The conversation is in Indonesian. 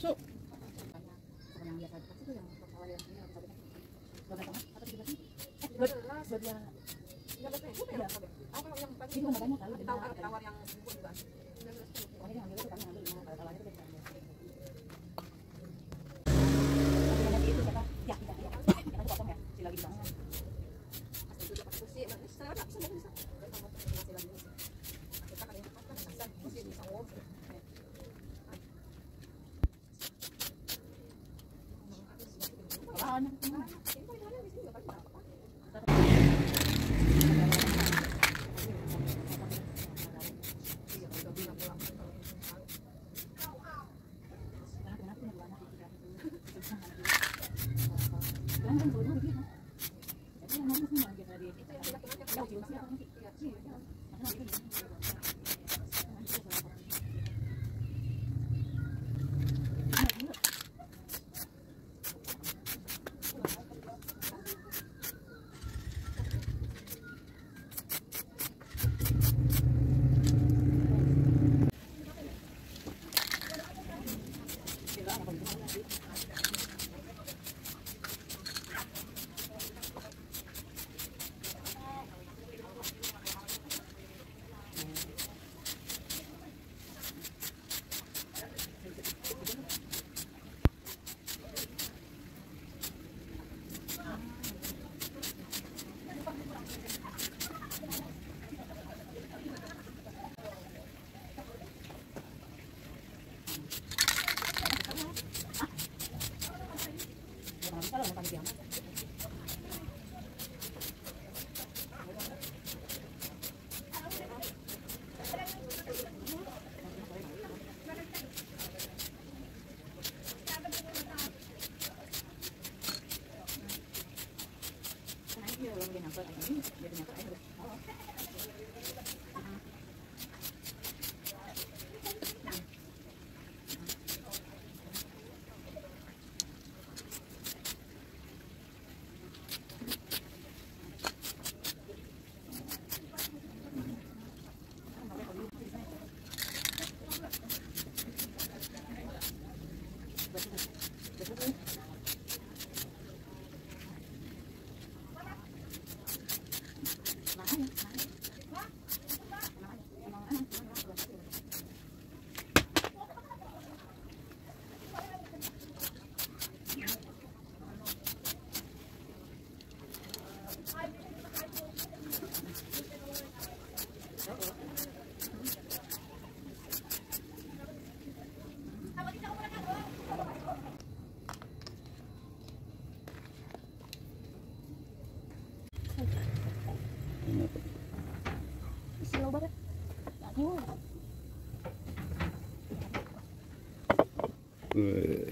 susu. Yang biasa dikasih tuh yang kepala yang ini harus ada. Berapa banget? Atau 17? 12. 13.000 ya? Aku kalau yang pagi Itu harganya kali tahu kan tawar yang bungkus juga. pokoknya dia ngambil itu kami ngambil 5 kalau tawarnya itu kita ambil. Tapi itu siapa? Ya, kita itu potong ya. Si lagi di sana. Itu dia pakai kursi, bisa enggak bisa bisa. Masih lagi. Kita kan ini kan bisa kursi bisa ngomong. Slow banget. Wih.